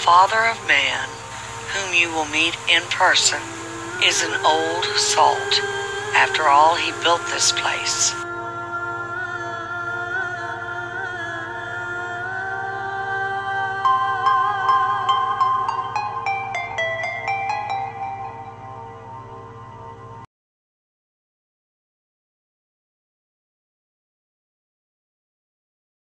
Father of Man, whom you will meet in person, is an old salt. After all, he built this place.